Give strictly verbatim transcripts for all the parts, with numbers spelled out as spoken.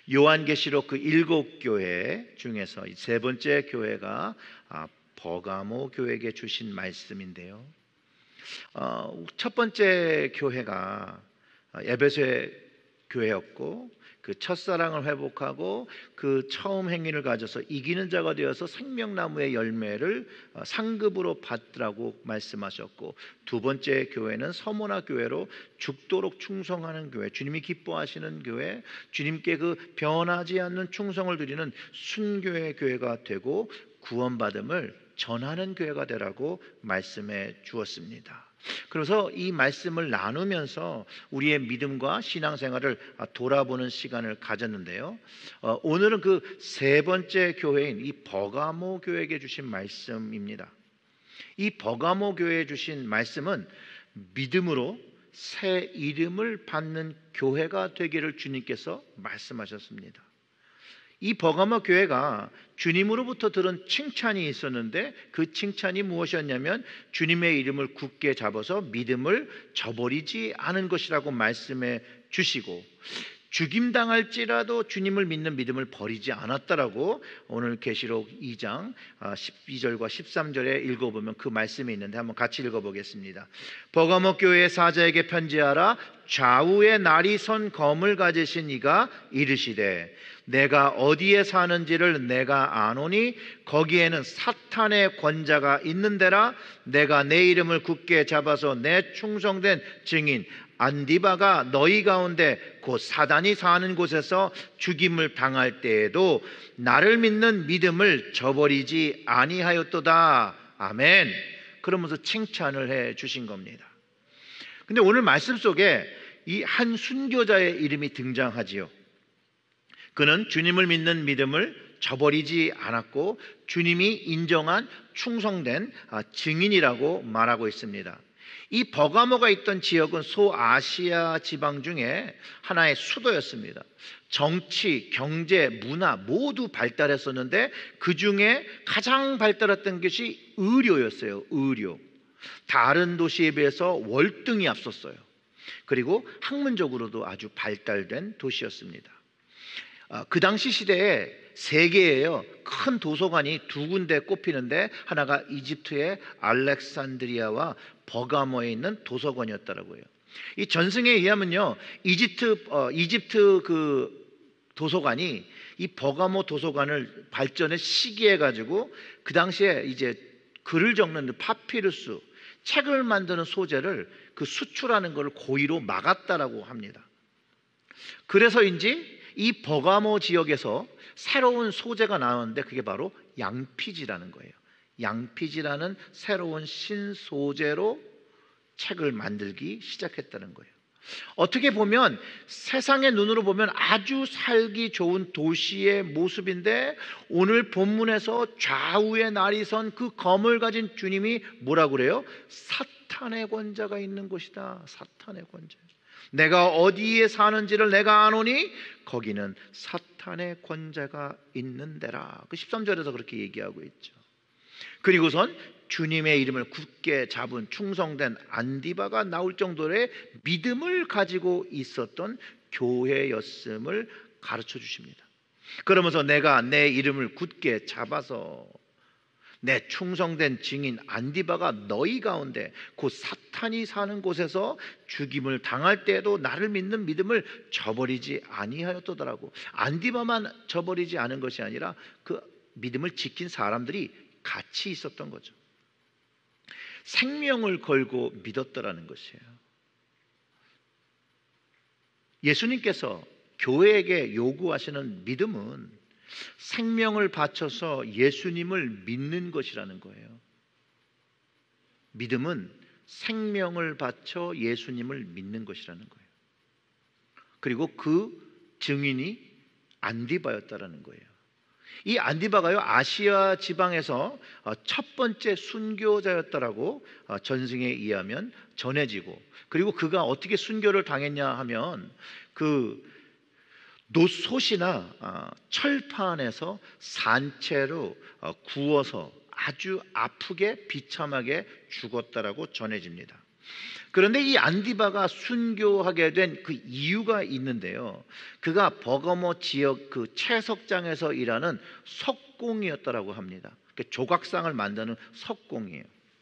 요한계시록 그 일곱 교회 중에서 세 번째 교회가 버가모 교회에게 주신 말씀인데요. 첫 번째 교회가 에베소의 교회였고, 그 첫사랑을 회복하고 그 처음 행위를 가져서 이기는 자가 되어서 생명나무의 열매를 상급으로 받으라고 말씀하셨고, 두 번째 교회는 서머나 교회로 죽도록 충성하는 교회, 주님이 기뻐하시는 교회, 주님께 그 변하지 않는 충성을 드리는 순교의 교회가 되고 구원받음을 전하는 교회가 되라고 말씀해 주었습니다. 그래서 이 말씀을 나누면서 우리의 믿음과 신앙생활을 돌아보는 시간을 가졌는데요. 어, 오늘은 그 세 번째 교회인 이 버가모 교회에게 주신 말씀입니다. 이 버가모 교회에 주신 말씀은 믿음으로 새 이름을 받는 교회가 되기를 주님께서 말씀하셨습니다. 이 버가모 교회가 주님으로부터 들은 칭찬이 있었는데, 그 칭찬이 무엇이었냐면 주님의 이름을 굳게 잡아서 믿음을 저버리지 않은 것이라고 말씀해 주시고, 죽임당할지라도 주님을 믿는 믿음을 버리지 않았다라고 오늘 계시록 이 장 십이 절과 십삼 절에 읽어보면 그 말씀이 있는데 한번 같이 읽어보겠습니다. 버가모 교회의 사자에게 편지하라. 좌우에 날이 선 검을 가지신 이가 이르시되 내가 어디에 사는지를 내가 아노니 거기에는 사탄의 권자가 있는데라. 내가 내 이름을 굳게 잡아서 내 충성된 증인 안디바가 너희 가운데 곧 사단이 사는 곳에서 죽임을 당할 때에도 나를 믿는 믿음을 저버리지 아니하였도다. 아멘. 그러면서 칭찬을 해 주신 겁니다. 근데 오늘 말씀 속에 이 한 순교자의 이름이 등장하지요. 그는 주님을 믿는 믿음을 저버리지 않았고 주님이 인정한 충성된 증인이라고 말하고 있습니다. 이 버가모가 있던 지역은 소아시아 지방 중에 하나의 수도였습니다. 정치, 경제, 문화 모두 발달했었는데 그 중에 가장 발달했던 것이 의료였어요. 의료. 다른 도시에 비해서 월등히 앞섰어요. 그리고 학문적으로도 아주 발달된 도시였습니다. 그 당시 시대에 세계에요 큰 도서관이 두 군데 꼽히는데 하나가 이집트의 알렉산드리아와 버가모에 있는 도서관이었더라고요. 이 전승에 의하면요 이집트 어, 이집트 그 도서관이 이 버가모 도서관을 발전에 시기해 가지고 그 당시에 이제 글을 적는 파피루스, 책을 만드는 소재를 그 수출하는 걸 고의로 막았다라고 합니다. 그래서인지 이 버가모 지역에서 새로운 소재가 나왔는데 그게 바로 양피지라는 거예요. 양피지라는 새로운 신소재로 책을 만들기 시작했다는 거예요. 어떻게 보면 세상의 눈으로 보면 아주 살기 좋은 도시의 모습인데 오늘 본문에서 좌우에 날이 선 그 검을 가진 주님이 뭐라고 그래요? 사탄의 권자가 있는 곳이다. 사탄의 권자. 내가 어디에 사는지를 내가 아노니 거기는 사탄의 권자가 있는 데라. 그 십삼 절에서 그렇게 얘기하고 있죠. 그리고선 주님의 이름을 굳게 잡은 충성된 안디바가 나올 정도의 믿음을 가지고 있었던 교회였음을 가르쳐 주십니다. 그러면서 내가 내 이름을 굳게 잡아서 내 충성된 증인 안디바가 너희 가운데 곧 사탄이 사는 곳에서 죽임을 당할 때에도 나를 믿는 믿음을 저버리지 아니하였더라고. 안디바만 저버리지 않은 것이 아니라 그 믿음을 지킨 사람들이 같이 있었던 거죠. 생명을 걸고 믿었더라는 것이에요. 예수님께서 교회에게 요구하시는 믿음은 생명을 바쳐서 예수님을 믿는 것이라는 거예요. 믿음은 생명을 바쳐 예수님을 믿는 것이라는 거예요. 그리고 그 증인이 안디바였다라는 거예요. 이 안디바가요 아시아 지방에서 첫 번째 순교자였다라고 전승에 의하면 전해지고, 그리고 그가 어떻게 순교를 당했냐 하면 그 노솥이나 철판에서 산채로 구워서 아주 아프게 비참하게 죽었다라고 전해집니다. 그런데 이 안디바가 순교하게 된 그 이유가 있는데요. 그가 버가모 지역 그 채석장에서 일하는 석공이었다라고 합니다. 조각상을 만드는 석공이에요.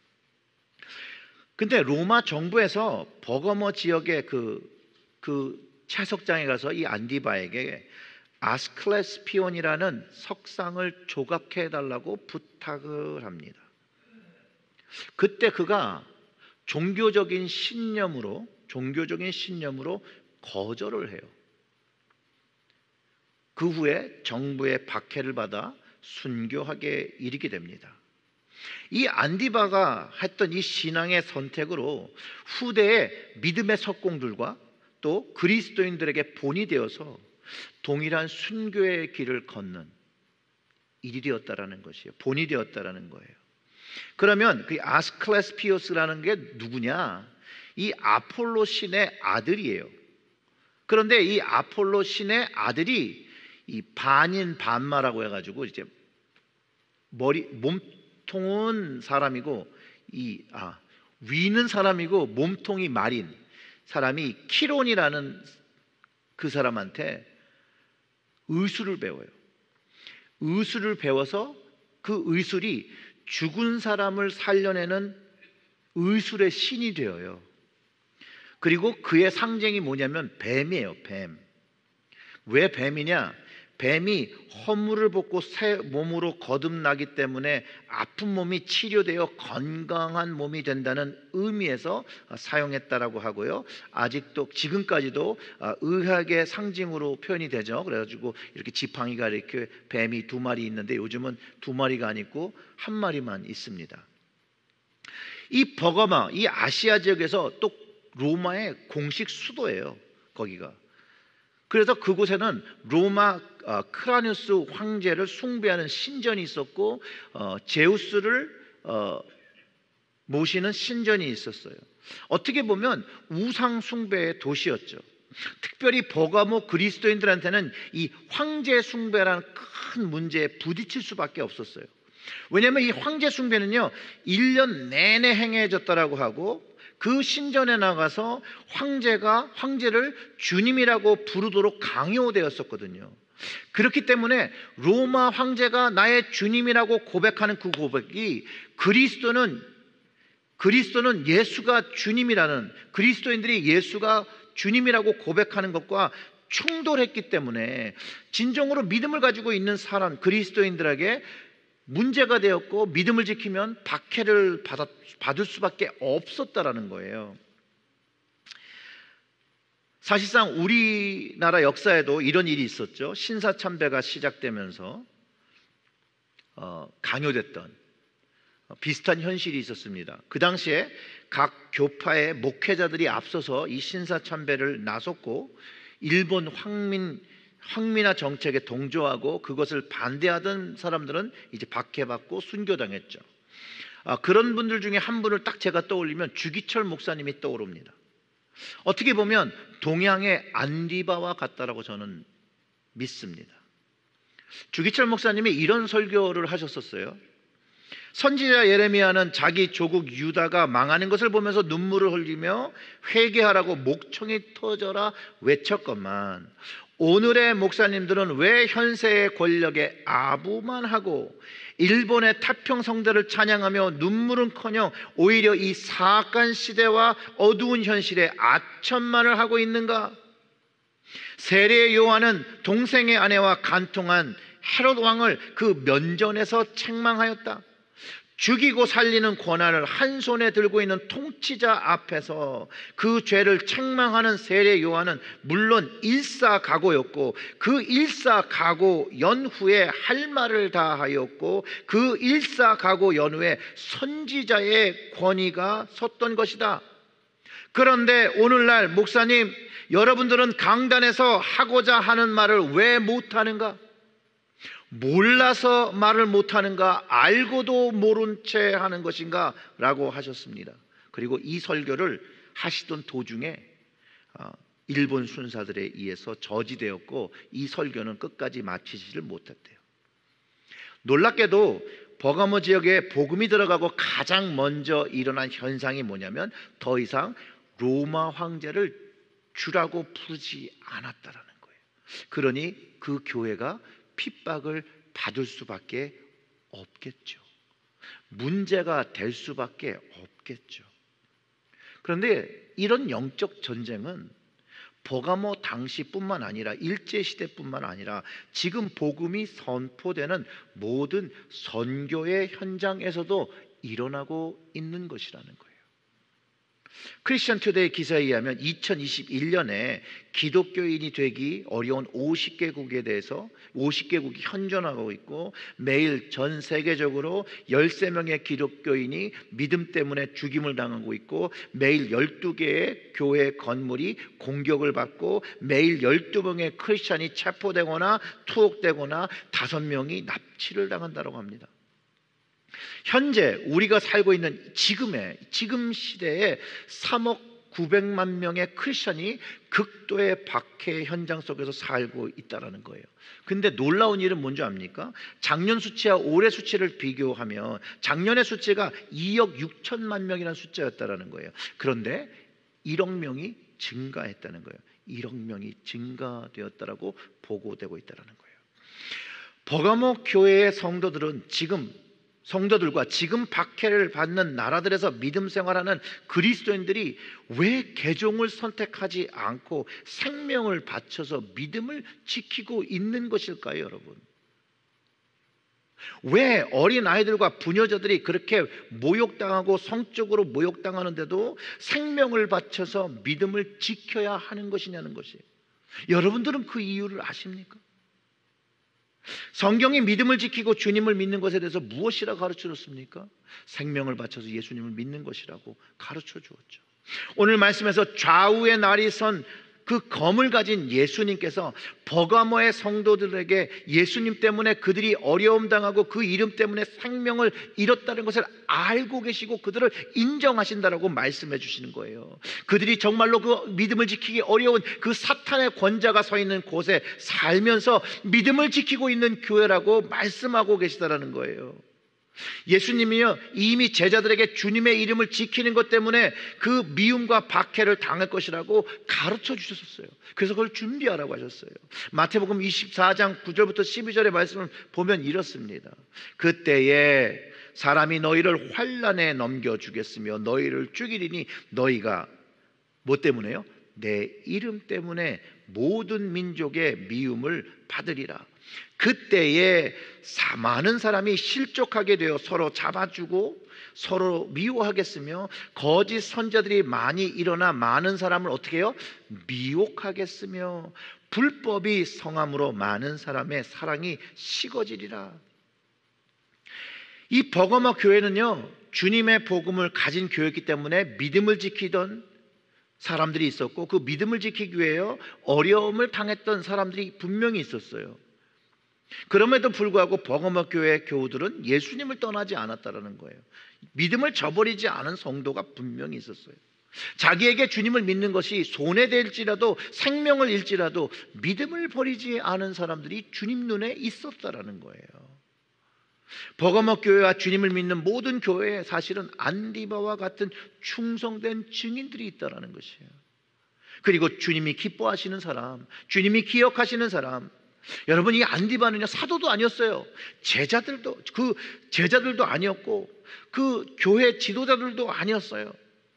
근데 로마 정부에서 버가모 지역의 그, 그 채석장에 가서 이 안디바에게 아스클레스피온이라는 석상을 조각해 달라고 부탁을 합니다. 그때 그가 종교적인 신념으로 종교적인 신념으로 거절을 해요. 그 후에 정부의 박해를 받아 순교하게 이르게 됩니다. 이 안디바가 했던 이 신앙의 선택으로 후대의 믿음의 석공들과 또 그리스도인들에게 본이 되어서 동일한 순교의 길을 걷는 일이 되었다라는 것이에요. 본이 되었다라는 거예요. 그러면 그 아스클레스피오스라는 게 누구냐? 이 아폴로 신의 아들이에요. 그런데 이 아폴로 신의 아들이 이 반인 반마라고 해가지고 이제 머리 몸통은 사람이고 이 아, 위는 사람이고 몸통이 말인 사람이 키론이라는 그 사람한테 의술을 배워요. 의술을 배워서 그 의술이 죽은 사람을 살려내는 의술의 신이 되어요. 그리고 그의 상징이 뭐냐면 뱀이에요. 뱀. 왜 뱀이냐? 뱀이 허물을 벗고 새 몸으로 거듭나기 때문에 아픈 몸이 치료되어 건강한 몸이 된다는 의미에서 사용했다라고 하고요. 아직도 지금까지도 의학의 상징으로 표현이 되죠. 그래가지고 이렇게 지팡이가 이렇게 뱀이 두 마리 있는데 요즘은 두 마리가 아니고 한 마리만 있습니다. 이 버가마, 이 아시아 지역에서 또 로마의 공식 수도예요. 거기가. 그래서 그곳에는 로마 어, 크라뉴스 황제를 숭배하는 신전이 있었고 어, 제우스를 어, 모시는 신전이 있었어요. 어떻게 보면 우상 숭배의 도시였죠. 특별히 버가모 그리스도인들한테는 이 황제 숭배라는 큰 문제에 부딪힐 수밖에 없었어요. 왜냐하면 이 황제 숭배는요 일 년 내내 행해졌다라고 하고 그 신전에 나가서 황제가 황제를 주님이라고 부르도록 강요되었었거든요. 그렇기 때문에 로마 황제가 나의 주님이라고 고백하는 그 고백이 그리스도는 그리스도는 예수가 주님이라는 그리스도인들이 예수가 주님이라고 고백하는 것과 충돌했기 때문에 진정으로 믿음을 가지고 있는 사람 그리스도인들에게 문제가 되었고 믿음을 지키면 박해를 받았, 받을 수밖에 없었다라는 거예요. 사실상 우리나라 역사에도 이런 일이 있었죠. 신사참배가 시작되면서 어, 강요됐던 어, 비슷한 현실이 있었습니다. 그 당시에 각 교파의 목회자들이 앞서서 이 신사참배를 나섰고 일본 황민 황민화 정책에 동조하고 그것을 반대하던 사람들은 이제 박해받고 순교당했죠. 아, 그런 분들 중에 한 분을 딱 제가 떠올리면 주기철 목사님이 떠오릅니다. 어떻게 보면 동양의 안디바와 같다라고 저는 믿습니다. 주기철 목사님이 이런 설교를 하셨었어요. 선지자 예레미야는 자기 조국 유다가 망하는 것을 보면서 눈물을 흘리며 회개하라고 목청이 터져라 외쳤건만 오늘의 목사님들은 왜 현세의 권력에 아부만 하고 일본의 태평성대를 찬양하며 눈물은커녕 오히려 이 사악한 시대와 어두운 현실에 아첨만을 하고 있는가? 세례 요한은 동생의 아내와 간통한 헤롯 왕을 그 면전에서 책망하였다. 죽이고 살리는 권한을 한 손에 들고 있는 통치자 앞에서 그 죄를 책망하는 세례 요한은 물론 일사각오였고 그 일사각오 연후에 할 말을 다 하였고 그 일사각오 연후에 선지자의 권위가 섰던 것이다. 그런데 오늘날 목사님 여러분들은 강단에서 하고자 하는 말을 왜 못하는가? 몰라서 말을 못하는가? 알고도 모른 채 하는 것인가? 라고 하셨습니다. 그리고 이 설교를 하시던 도중에 일본 순사들에 의해서 저지되었고 이 설교는 끝까지 마치지를 못했대요. 놀랍게도 버가모 지역에 복음이 들어가고 가장 먼저 일어난 현상이 뭐냐면 더 이상 로마 황제를 주라고 부르지 않았다라는 거예요. 그러니 그 교회가 핍박을 받을 수밖에 없겠죠. 문제가 될 수밖에 없겠죠. 그런데 이런 영적 전쟁은 버가모 당시뿐만 아니라 일제시대뿐만 아니라 지금 복음이 선포되는 모든 선교의 현장에서도 일어나고 있는 것이라는 거예요. 크리스천 투데이 기사에 의하면 이천이십일 년에 기독교인이 되기 어려운 오십 개국에 대해서 오십 개국이 현존하고 있고 매일 전 세계적으로 십삼 명의 기독교인이 믿음 때문에 죽임을 당하고 있고 매일 열두 개의 교회 건물이 공격을 받고 매일 열두 명의 크리스천이 체포되거나 투옥되거나 다섯 명이 납치를 당한다고 합니다. 현재 우리가 살고 있는 지금의 지금 시대에 삼억 구백만 명의 크리스천이 극도의 박해 현장 속에서 살고 있다는 거예요. 근데 놀라운 일은 뭔지 압니까? 작년 수치와 올해 수치를 비교하면 작년의 수치가 이억 육천만 명이라는 숫자였다는 거예요. 그런데 일억 명이 증가했다는 거예요. 일억 명이 증가되었다라고 보고되고 있다는 거예요. 버가모 교회의 성도들은 지금 성도들과 지금 박해를 받는 나라들에서 믿음 생활하는 그리스도인들이 왜 개종을 선택하지 않고 생명을 바쳐서 믿음을 지키고 있는 것일까요, 여러분? 왜 어린아이들과 부녀자들이 그렇게 모욕당하고 성적으로 모욕당하는데도 생명을 바쳐서 믿음을 지켜야 하는 것이냐는 것이, 여러분들은 그 이유를 아십니까? 성경이 믿음을 지키고 주님을 믿는 것에 대해서 무엇이라고 가르쳐 줬습니까? 생명을 바쳐서 예수님을 믿는 것이라고 가르쳐 주었죠. 오늘 말씀에서 좌우의 날이 선 그 검을 가진 예수님께서 버가모의 성도들에게 예수님 때문에 그들이 어려움 당하고 그 이름 때문에 생명을 잃었다는 것을 알고 계시고 그들을 인정하신다라고 말씀해 주시는 거예요. 그들이 정말로 그 믿음을 지키기 어려운 그 사탄의 권자가 서 있는 곳에 살면서 믿음을 지키고 있는 교회라고 말씀하고 계시다라는 거예요. 예수님이요 이미 제자들에게 주님의 이름을 지키는 것 때문에 그 미움과 박해를 당할 것이라고 가르쳐 주셨어요. 그래서 그걸 준비하라고 하셨어요. 마태복음 이십사 장 구 절부터 십이 절의 말씀을 보면 이렇습니다. 그때에 사람이 너희를 환난에 넘겨주겠으며 너희를 죽이리니 너희가 뭐 때문에요? 내 이름 때문에 모든 민족의 미움을 받으리라. 그때에 많은 사람이 실족하게 되어 서로 잡아주고 서로 미워하겠으며 거짓 선자들이 많이 일어나 많은 사람을 어떻게 해요? 미혹하겠으며 불법이 성함으로 많은 사람의 사랑이 식어지리라. 이 버가모 교회는요 주님의 복음을 가진 교회이기 때문에 믿음을 지키던 사람들이 있었고 그 믿음을 지키기 위해요 어려움을 당했던 사람들이 분명히 있었어요. 그럼에도 불구하고 버가모 교회의 교우들은 예수님을 떠나지 않았다는 거예요. 믿음을 저버리지 않은 성도가 분명히 있었어요. 자기에게 주님을 믿는 것이 손해될지라도 생명을 잃지라도 믿음을 버리지 않은 사람들이 주님 눈에 있었다는 거예요. 버가모 교회와 주님을 믿는 모든 교회에 사실은 안디바와 같은 충성된 증인들이 있다는 것이에요. 그리고 주님이 기뻐하시는 사람, 주님이 기억하시는 사람. 여러분, 이 안디바는요 사도도 아니었어요. 제자들도 그 제자들도 아니었고 그 교회 지도자들도 아니었어요.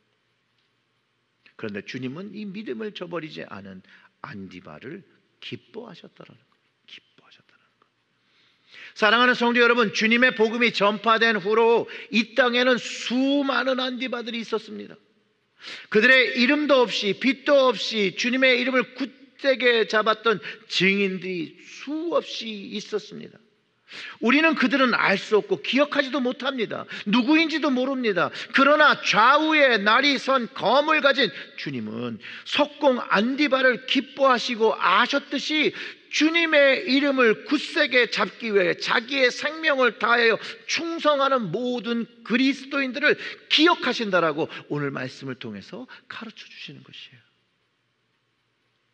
그런데 주님은 이 믿음을 저버리지 않은 안디바를 기뻐하셨다는 거예요. 기뻐하셨다는 거예요. 사랑하는 성도 여러분, 주님의 복음이 전파된 후로 이 땅에는 수많은 안디바들이 있었습니다. 그들의 이름도 없이 빛도 없이 주님의 이름을 굳세게 잡았던 증인들이 수없이 있었습니다. 우리는 그들은 알 수 없고 기억하지도 못합니다. 누구인지도 모릅니다. 그러나 좌우에 날이 선 검을 가진 주님은 석공 안디바를 기뻐하시고 아셨듯이 주님의 이름을 굳세게 잡기 위해 자기의 생명을 다하여 충성하는 모든 그리스도인들을 기억하신다라고 오늘 말씀을 통해서 가르쳐 주시는 것이에요.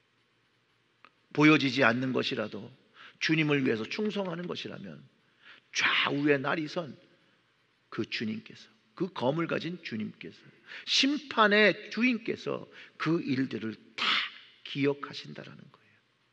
보여지지 않는 것이라도 주님을 위해서 충성하는 것이라면 좌우에 날이 선 그 주님께서, 그 검을 가진 주님께서, 심판의 주인께서 그 일들을 다 기억하신다라는 거예요.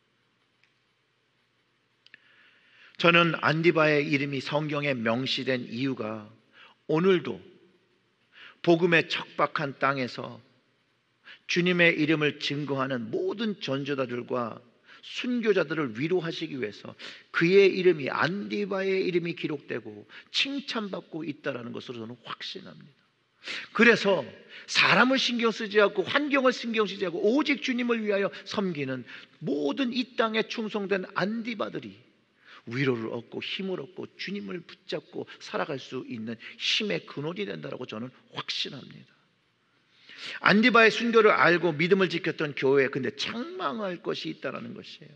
저는 안디바의 이름이 성경에 명시된 이유가 오늘도 복음의 척박한 땅에서 주님의 이름을 증거하는 모든 전도자들과 순교자들을 위로하시기 위해서 그의 이름이, 안디바의 이름이 기록되고 칭찬받고 있다는 것으로 저는 확신합니다. 그래서 사람을 신경 쓰지 않고 환경을 신경 쓰지 않고 오직 주님을 위하여 섬기는 모든 이 땅에 충성된 안디바들이 위로를 얻고 힘을 얻고 주님을 붙잡고 살아갈 수 있는 힘의 근원이 된다고 저는 확신합니다. 안디바의 순교를 알고 믿음을 지켰던 교회, 근데 책망할 것이 있다는 것이에요.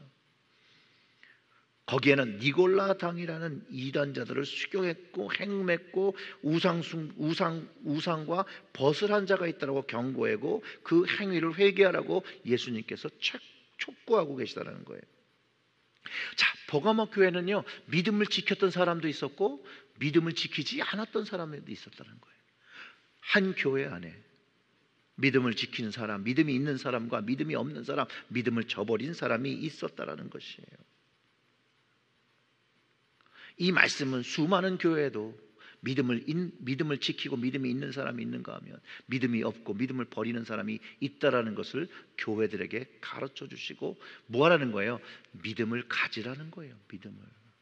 거기에는 니골라당이라는 이단자들을 수교했고 행했고 우상, 우상, 우상과 벗을 한 자가 있다고 경고하고 그 행위를 회개하라고 예수님께서 촉구하고 계시다는 거예요. 자, 버가모 교회는요, 믿음을 지켰던 사람도 있었고 믿음을 지키지 않았던 사람도 있었다는 거예요. 한 교회 안에 믿음을 지키는 사람, 믿음이 있는 사람과 믿음이 없는 사람, 믿음을 저버린 사람이 있었다라는 것이에요. 이 말씀은 수많은 교회에도 믿음을, 믿음을 지키고 믿음이 있는 사람이 있는가 하면 믿음이 없고 믿음을 버리는 사람이 있다라는 것을 교회들에게 가르쳐 주시고 뭐하라는 거예요? 믿음을 가지라는 거예요. 믿음을.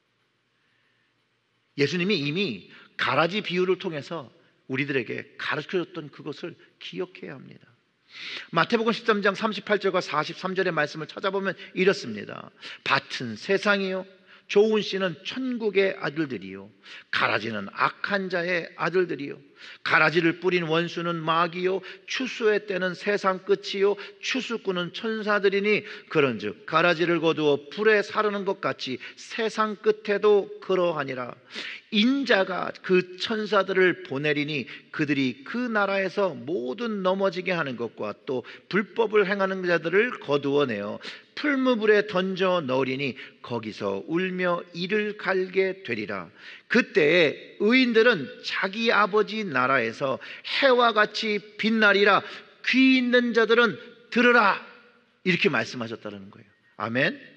예수님이 이미 가라지 비유를 통해서 우리들에게 가르쳐줬던 그것을 기억해야 합니다. 마태복음 십삼 장 삼십팔 절과 사십삼 절의 말씀을 찾아보면 이렇습니다. 밭은 세상이요, 좋은 씨는 천국의 아들들이요, 가라지는 악한 자의 아들들이요, 가라지를 뿌린 원수는 마귀요, 추수의 때는 세상 끝이요, 추수꾼은 천사들이니 그런즉 가라지를 거두어 불에 사르는 것 같이 세상 끝에도 그러하니라. 인자가 그 천사들을 보내리니 그들이 그 나라에서 모든 넘어지게 하는 것과 또 불법을 행하는 자들을 거두어내어 풀무불에 던져 넣으리니 거기서 울며 이를 갈게 되리라. 그때에 의인들은 자기 아버지 나라에서 해와 같이 빛나리라. 귀 있는 자들은 들으라. 이렇게 말씀하셨다는 거예요. 아멘.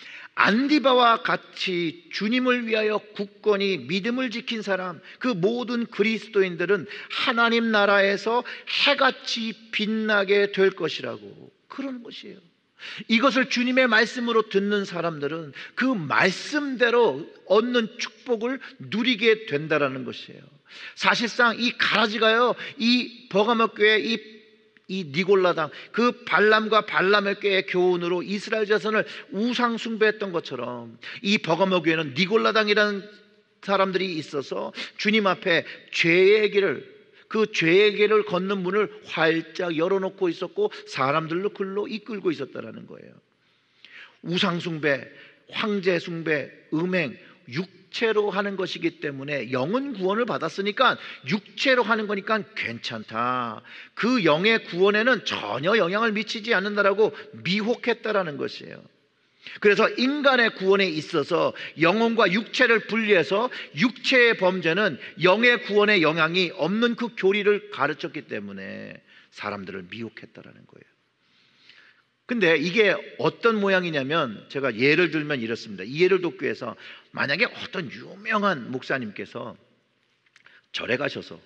안디바와 같이 주님을 위하여 굳건히 믿음을 지킨 사람, 그 모든 그리스도인들은 하나님 나라에서 해같이 빛나게 될 것이라고, 그런 것이에요. 이것을 주님의 말씀으로 듣는 사람들은 그 말씀대로 얻는 축복을 누리게 된다라는 것이에요. 사실상 이 가라지가요, 이 버가모 교회, 이 이 니골라당, 그 발람과 발람의 꾀의 교훈으로 이스라엘 자손을 우상 숭배했던 것처럼 이 버가모 교회는 니골라당이라는 사람들이 있어서 주님 앞에 죄의 길을, 그 죄의 길을 걷는 문을 활짝 열어놓고 있었고 사람들로 글로 이끌고 있었다는 거예요. 우상 숭배, 황제 숭배, 음행, 육체로 하는 것이기 때문에 영은 구원을 받았으니까 육체로 하는 거니까 괜찮다. 그 영의 구원에는 전혀 영향을 미치지 않는다라고 미혹했다라는 것이에요. 그래서 인간의 구원에 있어서 영혼과 육체를 분리해서 육체의 범죄는 영의 구원에 영향이 없는 그 교리를 가르쳤기 때문에 사람들을 미혹했다라는 거예요. 근데 이게 어떤 모양이냐면 제가 예를 들면 이렇습니다. 이 예를 돕기 위해서 만약에 어떤 유명한 목사님께서 절에 가셔서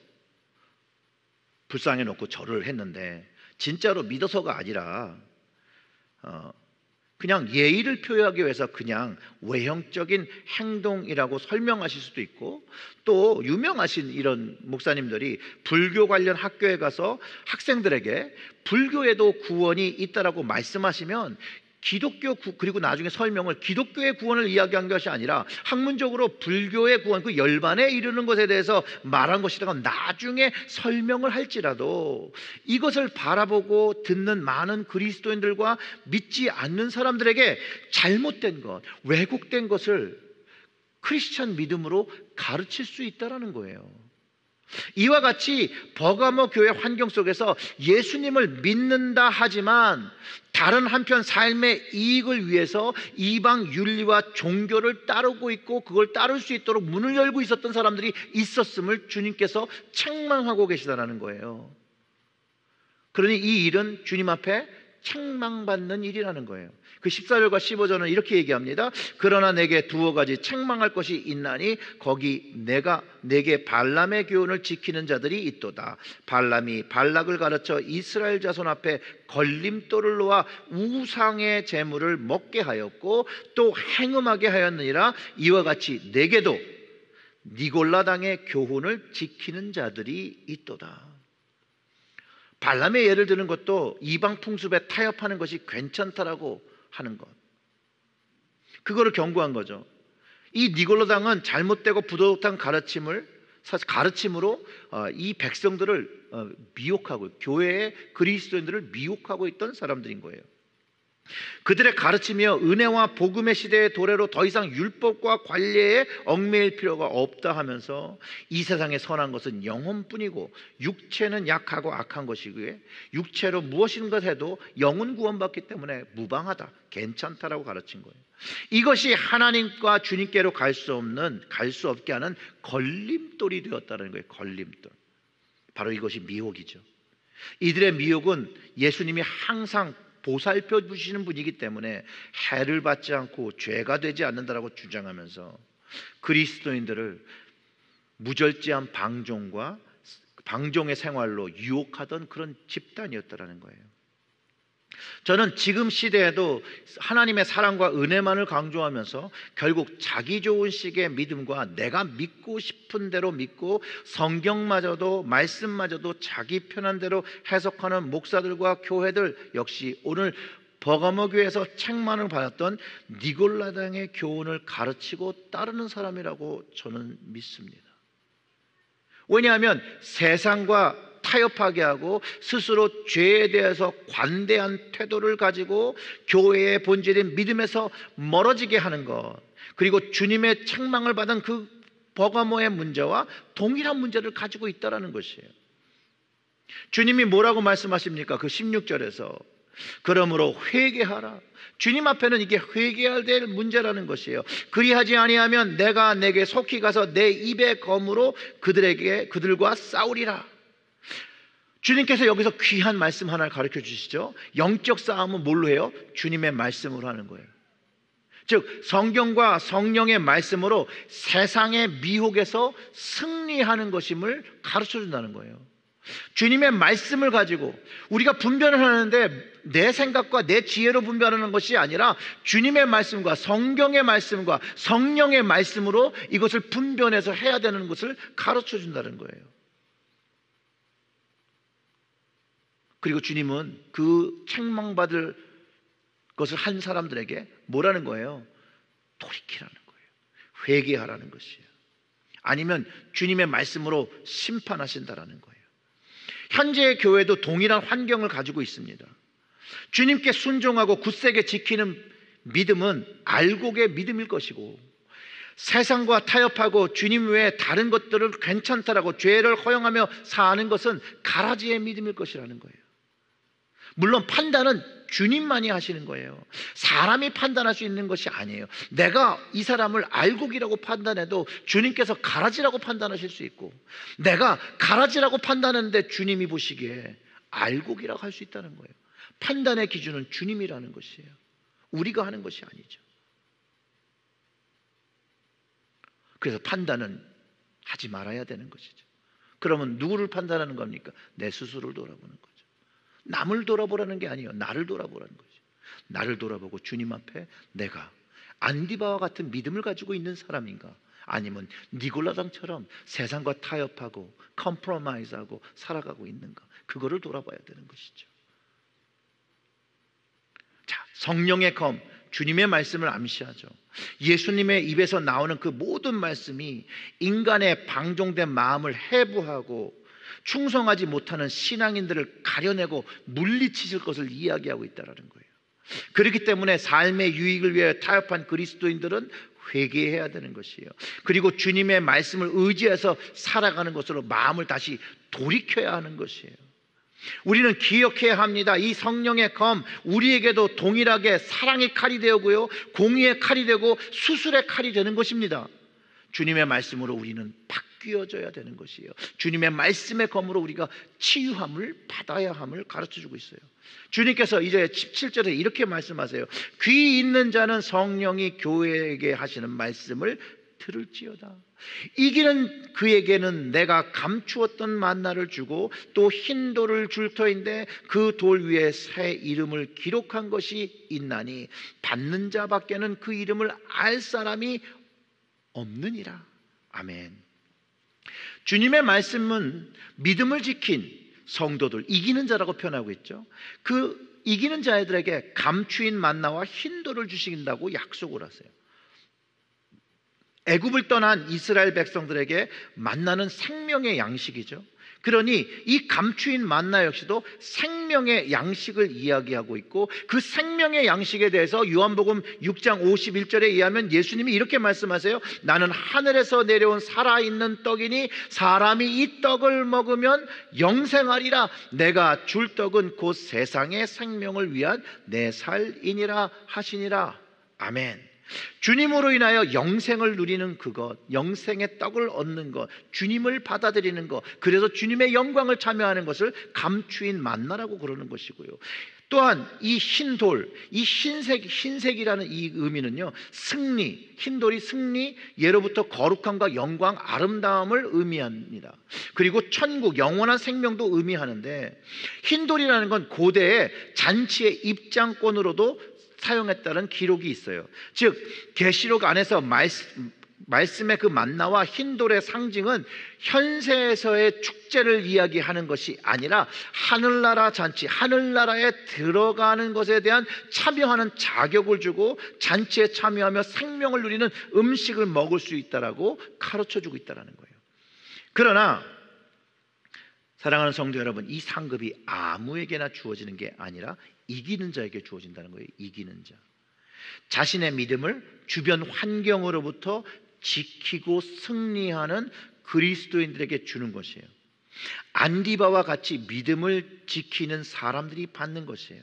불상해 놓고 절을 했는데 진짜로 믿어서가 아니라 어, 그냥 예의를 표하기 위해서 그냥 외형적인 행동이라고 설명하실 수도 있고, 또 유명하신 이런 목사님들이 불교 관련 학교에 가서 학생들에게 불교에도 구원이 있다라고 말씀하시면 기독교 구, 그리고 나중에 설명을 기독교의 구원을 이야기한 것이 아니라 학문적으로 불교의 구원, 그 열반에 이르는 것에 대해서 말한 것이라고 나중에 설명을 할지라도 이것을 바라보고 듣는 많은 그리스도인들과 믿지 않는 사람들에게 잘못된 것, 왜곡된 것을 크리스천 믿음으로 가르칠 수 있다는 거예요. 이와 같이 버가모 교회 환경 속에서 예수님을 믿는다 하지만 다른 한편 삶의 이익을 위해서 이방 윤리와 종교를 따르고 있고 그걸 따를 수 있도록 문을 열고 있었던 사람들이 있었음을 주님께서 책망하고 계시다는 거예요. 그러니 이 일은 주님 앞에 책망받는 일이라는 거예요. 그 십사 절과 십오 절은 이렇게 얘기합니다. 그러나 내게 두어 가지 책망할 것이 있나니 거기 내가 내게 발람의 교훈을 지키는 자들이 있도다. 발람이 발락을 가르쳐 이스라엘 자손 앞에 걸림돌을 놓아 우상의 재물을 먹게 하였고 또 행음하게 하였느니라. 이와 같이 내게도 니골라당의 교훈을 지키는 자들이 있도다. 발람의 예를 드는 것도 이방 풍습에 타협하는 것이 괜찮다라고 하는 것, 그거를 경고한 거죠. 이 니골라당은 잘못되고 부도덕한 가르침을 사실 가르침으로 이 백성들을 미혹하고 교회의 그리스도인들을 미혹하고 있던 사람들인 거예요. 그들의 가르치며 은혜와 복음의 시대의 도래로 더 이상 율법과 관례에 얽매일 필요가 없다 하면서 이 세상에 선한 것은 영혼뿐이고 육체는 약하고 악한 것이기에 육체로 무엇인가 해도 영은 구원받기 때문에 무방하다, 괜찮다라고 가르친 거예요. 이것이 하나님과 주님께로 갈 수 없는, 갈 수 없게 하는 걸림돌이 되었다는 거예요. 걸림돌. 바로 이것이 미혹이죠. 이들의 미혹은 예수님이 항상 보살펴 주시는 분이기 때문에 해를 받지 않고 죄가 되지 않는다라고 주장하면서 그리스도인들을 무절제한 방종과 방종의 생활로 유혹하던 그런 집단이었다라는 거예요. 저는 지금 시대에도 하나님의 사랑과 은혜만을 강조하면서 결국 자기 좋은 식의 믿음과 내가 믿고 싶은 대로 믿고 성경마저도 말씀마저도 자기 편한 대로 해석하는 목사들과 교회들 역시 오늘 버가모 교회에서 책망을 받았던 니골라당의 교훈을 가르치고 따르는 사람이라고 저는 믿습니다. 왜냐하면 세상과 타협하게 하고 스스로 죄에 대해서 관대한 태도를 가지고 교회의 본질인 믿음에서 멀어지게 하는 것, 그리고 주님의 책망을 받은 그 버가모의 문제와 동일한 문제를 가지고 있다는 것이에요. 주님이 뭐라고 말씀하십니까? 그 십육 절에서 그러므로 회개하라. 주님 앞에는 이게 회개해야 될 문제라는 것이에요. 그리하지 아니하면 내가 내게 속히 가서 내 입의 검으로 그들에게 그들과 싸우리라. 주님께서 여기서 귀한 말씀 하나를 가르쳐 주시죠. 영적 싸움은 뭘로 해요? 주님의 말씀으로 하는 거예요. 즉 성경과 성령의 말씀으로 세상의 미혹에서 승리하는 것임을 가르쳐 준다는 거예요. 주님의 말씀을 가지고 우리가 분별을 하는데 내 생각과 내 지혜로 분별하는 것이 아니라 주님의 말씀과 성경의 말씀과 성령의 말씀으로 이것을 분별해서 해야 되는 것을 가르쳐 준다는 거예요. 그리고 주님은 그 책망받을 것을 한 사람들에게 뭐라는 거예요? 돌이키라는 거예요. 회개하라는 것이에요. 아니면 주님의 말씀으로 심판하신다라는 거예요. 현재의 교회도 동일한 환경을 가지고 있습니다. 주님께 순종하고 굳세게 지키는 믿음은 알곡의 믿음일 것이고, 세상과 타협하고 주님 외에 다른 것들을 괜찮다라고 죄를 허용하며 사는 것은 가라지의 믿음일 것이라는 거예요. 물론 판단은 주님만이 하시는 거예요. 사람이 판단할 수 있는 것이 아니에요. 내가 이 사람을 알곡이라고 판단해도 주님께서 가라지라고 판단하실 수 있고, 내가 가라지라고 판단하는데 주님이 보시기에 알곡이라고 할 수 있다는 거예요. 판단의 기준은 주님이라는 것이에요. 우리가 하는 것이 아니죠. 그래서 판단은 하지 말아야 되는 것이죠. 그러면 누구를 판단하는 겁니까? 내 스스로를 돌아보는 거죠. 남을 돌아보라는 게 아니에요. 나를 돌아보라는 거죠. 나를 돌아보고 주님 앞에 내가 안디바와 같은 믿음을 가지고 있는 사람인가, 아니면 니골라당처럼 세상과 타협하고 컴프로마이즈하고 살아가고 있는가, 그거를 돌아봐야 되는 것이죠. 자, 성령의 검, 주님의 말씀을 암시하죠. 예수님의 입에서 나오는 그 모든 말씀이 인간의 방종된 마음을 해부하고 충성하지 못하는 신앙인들을 가려내고 물리치실 것을 이야기하고 있다는 거예요. 그렇기 때문에 삶의 유익을 위해 타협한 그리스도인들은 회개해야 되는 것이에요. 그리고 주님의 말씀을 의지해서 살아가는 것으로 마음을 다시 돌이켜야 하는 것이에요. 우리는 기억해야 합니다. 이 성령의 검, 우리에게도 동일하게 사랑의 칼이 되고요, 공의의 칼이 되고 수술의 칼이 되는 것입니다. 주님의 말씀으로 우리는 바뀌어져야 되는 것이에요. 주님의 말씀의 검으로 우리가 치유함을 받아야 함을 가르쳐주고 있어요. 주님께서 이제 십칠 절에 이렇게 말씀하세요. 귀 있는 자는 성령이 교회에게 하시는 말씀을 들을지어다. 이기는 그에게는 내가 감추었던 만나를 주고 또 흰 돌을 줄 터인데 그 돌 위에 새 이름을 기록한 것이 있나니 받는 자밖에는 그 이름을 알 사람이 없느니라. 아멘. 주님의 말씀은 믿음을 지킨 성도들, 이기는 자라고 표현하고 있죠. 그 이기는 자들에게 감추인 만나와 흰 돌을 주신다고 약속을 하세요. 애굽을 떠난 이스라엘 백성들에게 만나는 생명의 양식이죠. 그러니 이 감추인 만나 역시도 생명의 양식을 이야기하고 있고, 그 생명의 양식에 대해서 요한복음 육 장 오십일 절에 의하면 예수님이 이렇게 말씀하세요. 나는 하늘에서 내려온 살아있는 떡이니 사람이 이 떡을 먹으면 영생하리라. 내가 줄 떡은 곧 세상의 생명을 위한 내 살이니라 하시니라. 아멘. 주님으로 인하여 영생을 누리는 그것, 영생의 떡을 얻는 것, 주님을 받아들이는 것, 그래서 주님의 영광을 참여하는 것을 감추인 만나라고 그러는 것이고요. 또한 이 흰돌, 이 흰색, 흰색이라는 이 의미는요, 승리, 흰돌이 승리, 예로부터 거룩함과 영광, 아름다움을 의미합니다. 그리고 천국, 영원한 생명도 의미하는데, 흰돌이라는 건 고대의 잔치의 입장권으로도 사용했다는 기록이 있어요. 즉 계시록 안에서 말씀, 말씀의 그 만나와 흰돌의 상징은 현세에서의 축제를 이야기하는 것이 아니라 하늘나라 잔치, 하늘나라에 들어가는 것에 대한 참여하는 자격을 주고 잔치에 참여하며 생명을 누리는 음식을 먹을 수 있다라고 가르쳐주고 있다는 거예요. 그러나 사랑하는 성도 여러분, 이 상급이 아무에게나 주어지는 게 아니라 이기는 자에게 주어진다는 거예요. 이기는 자, 자신의 믿음을 주변 환경으로부터 지키고 승리하는 그리스도인들에게 주는 것이에요. 안디바와 같이 믿음을 지키는 사람들이 받는 것이에요.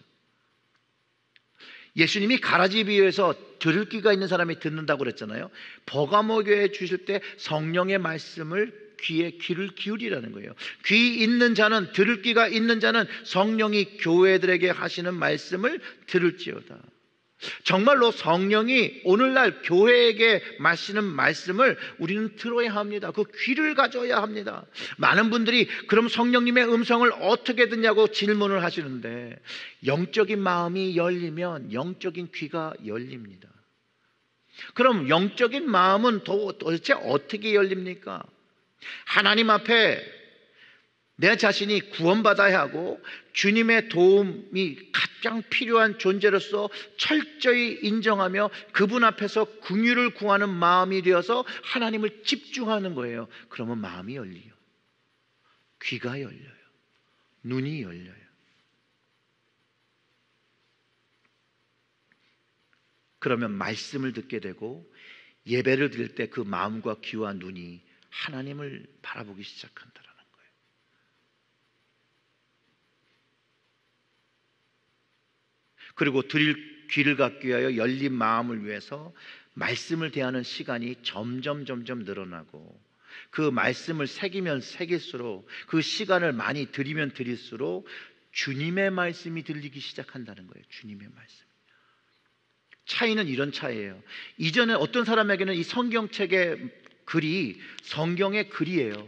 예수님이 가라지 비유에서 들을 귀가 있는 사람이 듣는다고 그랬잖아요. 버가모 교회에 주실 때 성령의 말씀을 귀에 귀를 기울이라는 거예요. 귀 있는 자는, 들을 귀가 있는 자는 성령이 교회들에게 하시는 말씀을 들을지어다. 정말로 성령이 오늘날 교회에게 마시는 말씀을 우리는 들어야 합니다. 그 귀를 가져야 합니다. 많은 분들이 그럼 성령님의 음성을 어떻게 듣냐고 질문을 하시는데, 영적인 마음이 열리면 영적인 귀가 열립니다. 그럼 영적인 마음은 도대체 어떻게 열립니까? 하나님 앞에 내 자신이 구원받아야 하고 주님의 도움이 가장 필요한 존재로서 철저히 인정하며 그분 앞에서 긍휼을 구하는 마음이 되어서 하나님을 집중하는 거예요. 그러면 마음이 열려요. 귀가 열려요. 눈이 열려요. 그러면 말씀을 듣게 되고 예배를 드릴 때 그 마음과 귀와 눈이 하나님을 바라보기 시작한다라는 거예요. 그리고 드릴 귀를 갖기 위하여 열린 마음을 위해서 말씀을 대하는 시간이 점점 점점 늘어나고, 그 말씀을 새기면 새길수록, 그 시간을 많이 들이면 들일수록 주님의 말씀이 들리기 시작한다는 거예요. 주님의 말씀. 차이는 이런 차이예요. 이전에 어떤 사람에게는 이 성경책의 글이 성경의 글이에요.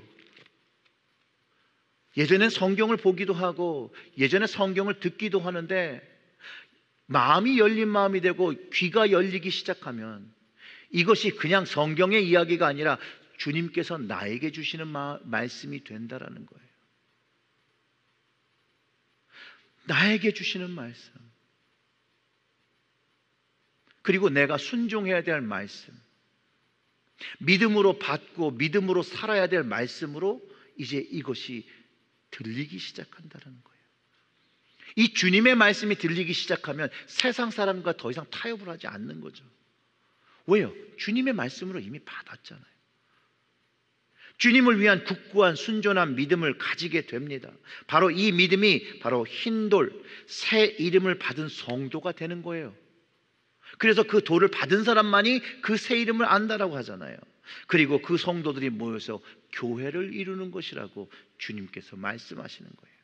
예전엔 성경을 보기도 하고 예전에 성경을 듣기도 하는데, 마음이 열린 마음이 되고 귀가 열리기 시작하면 이것이 그냥 성경의 이야기가 아니라 주님께서 나에게 주시는 마, 말씀이 된다라는 거예요. 나에게 주시는 말씀, 그리고 내가 순종해야 될 말씀, 믿음으로 받고 믿음으로 살아야 될 말씀으로 이제 이것이 들리기 시작한다는 거예요. 이 주님의 말씀이 들리기 시작하면 세상 사람과 더 이상 타협을 하지 않는 거죠. 왜요? 주님의 말씀으로 이미 받았잖아요. 주님을 위한 굳건한 순전한 믿음을 가지게 됩니다. 바로 이 믿음이 바로 흰돌, 새 이름을 받은 성도가 되는 거예요. 그래서 그 돌을 받은 사람만이 그 새 이름을 안다라고 하잖아요. 그리고 그 성도들이 모여서 교회를 이루는 것이라고 주님께서 말씀하시는 거예요.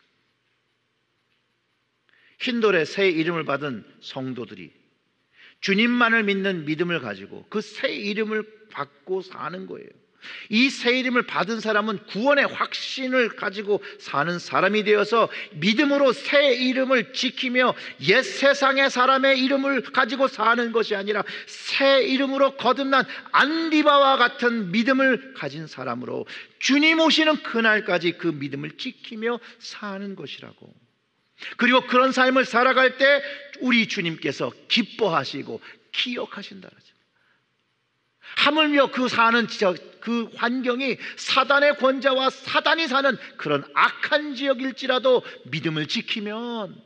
흰돌의 새 이름을 받은 성도들이 주님만을 믿는 믿음을 가지고 그 새 이름을 받고 사는 거예요. 이 새 이름을 받은 사람은 구원의 확신을 가지고 사는 사람이 되어서 믿음으로 새 이름을 지키며 옛 세상의 사람의 이름을 가지고 사는 것이 아니라 새 이름으로 거듭난 안디바와 같은 믿음을 가진 사람으로 주님 오시는 그날까지 그 믿음을 지키며 사는 것이라고. 그리고 그런 삶을 살아갈 때 우리 주님께서 기뻐하시고 기억하신다. 하물며 그 사는 그 환경이 사단의 권자와 사단이 사는 그런 악한 지역일지라도 믿음을 지키면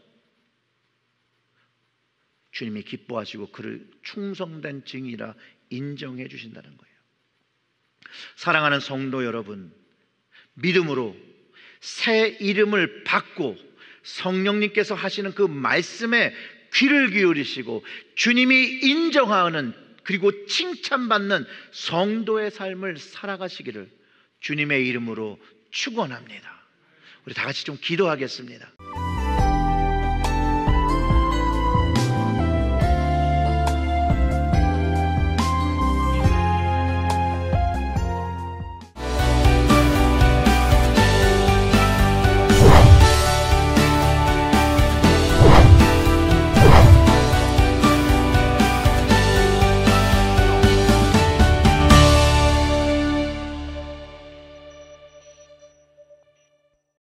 주님이 기뻐하시고 그를 충성된 증이라 인정해 주신다는 거예요. 사랑하는 성도 여러분, 믿음으로 새 이름을 받고 성령님께서 하시는 그 말씀에 귀를 기울이시고 주님이 인정하는 그리고 칭찬받는 성도의 삶을 살아가시기를 주님의 이름으로 축원합니다. 우리 다 같이 좀 기도하겠습니다.